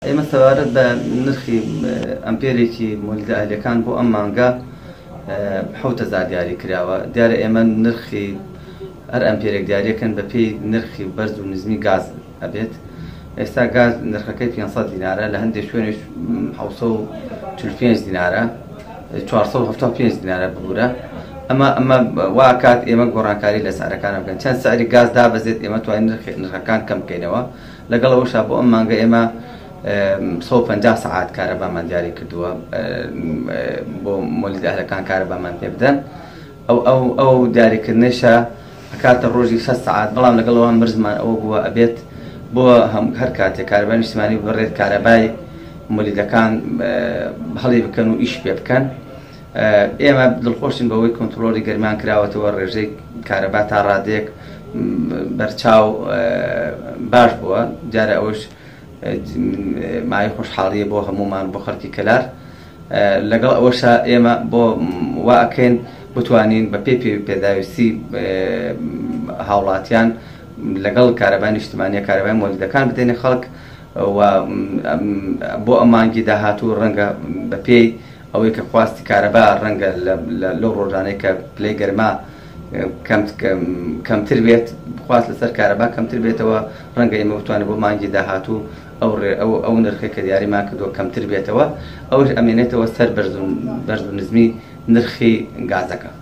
ئێمە سەوارەت بە نرخی ئەمپێرێکی مۆلیدە ئەهلیەکان بۆ ئەم مانگە 7000 دیاری کراوە. دیارە ئێمە نرخی هەر ئەمپێرێک دیارەکەن بە پێی نرخی بەرز و نزمی گاز ئەبێت. ئێستا گاز نرخەکەی 500 دینارە، لە هەندێک شوێنش 745 دینارە، 475 دینارە ببوورە. ئەمە وا کات ئێمە گۆڕانکاری لە سعرەکانە بکەن. چەند سعری گاز دابەزێت ئێمە توانین نرخەکان کەم بکەینەوە. لەگەڵەوەشا بۆ ئەم مانگە ئێمە 150 سعات کارەبامان دیاری کردووە بۆ مۆلیدە ئەهلیەکان کارەبامان پێ بدەن. ئەو دیاریکردنیشە ئەکاتە ڕۆژی 6 سعات، بەڵام لەگەڵەوە مرزمان ئەوە بووە ئەبێت بۆ هەر کاتێک کارەبای نیشتیمانی بڕێت کارەبای مۆلیدەکان هەڵی بکەن و ئیش پێ بکەن. ئێمە دڵخۆشین بەوەی کۆنتڕۆڵی گەرمیان کراوەتەوە، ڕێژەی کارەبا تا ڕادێک بەرچاو باش بووە. دیارە ئەوش مای خۆشحاڵیە بۆ هەمومان، بۆ خەڵکی کەلار. لەگەڵ ئەوەشە ئێمە بۆ وا ئەکەین بتوانین بە پێداویستی هاوڵاتیان لەگەڵ کارەبای نیشتیمانیە کارەبای مۆلیدەکان بدەینە خەڵک، بۆ ئەم مانگی داهاتوو ڕەنگە بە پێی ئەوەی کە خواستی کارەبا ڕەنگە لەو ڕۆژانەی کە پلەی گەرما کەمتر بێت، خواست لەسەر کارەبا کەمتر بێتەوە، ڕەنگە ئێمە بتوانێت بۆ مانگی داهاتوو ئەو نرخی کە دیاریمان کردووە کەمتر بێتەوە. ئەوش ئەمێنێتەوە سەر بەرز و نزمی نرخی گازەکە.